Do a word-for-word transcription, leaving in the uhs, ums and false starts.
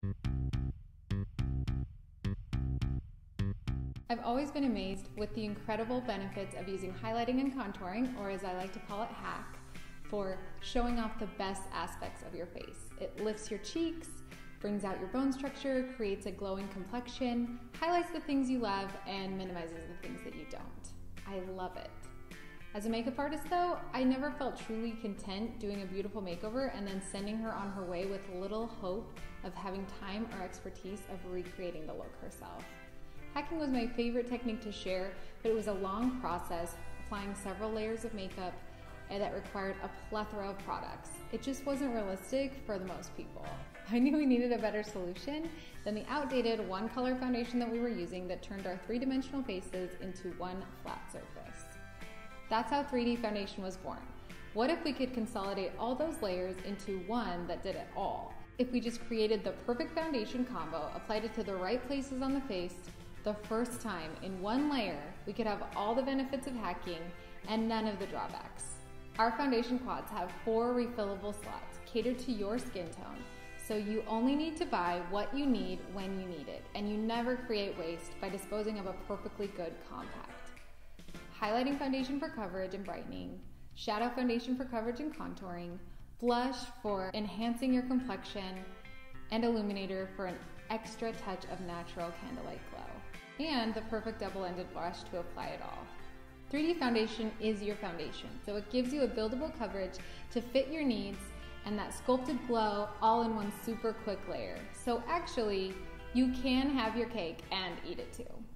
I've always been amazed with the incredible benefits of using highlighting and contouring, or as I like to call it, hack, for showing off the best aspects of your face. It lifts your cheeks, brings out your bone structure, creates a glowing complexion, highlights the things you love, and minimizes the things that you don't. I love it. As a makeup artist though, I never felt truly content doing a beautiful makeover and then sending her on her way with little hope of having time or expertise of recreating the look herself. Hacking was my favorite technique to share, but it was a long process, applying several layers of makeup and that required a plethora of products. It just wasn't realistic for the most people. I knew we needed a better solution than the outdated one color foundation that we were using that turned our three-dimensional faces into one flat surface. That's how three D foundation was born. What if we could consolidate all those layers into one that did it all? If we just created the perfect foundation combo, applied it to the right places on the face, the first time in one layer, we could have all the benefits of hacking and none of the drawbacks. Our foundation quads have four refillable slots catered to your skin tone, so you only need to buy what you need when you need it, and you never create waste by disposing of a perfectly good compact. Highlighting foundation for coverage and brightening, shadow foundation for coverage and contouring, blush for enhancing your complexion, and illuminator for an extra touch of natural candlelight glow, and the perfect double-ended brush to apply it all. three D foundation is your foundation, so it gives you a buildable coverage to fit your needs and that sculpted glow all in one super quick layer. So actually, you can have your cake and eat it too.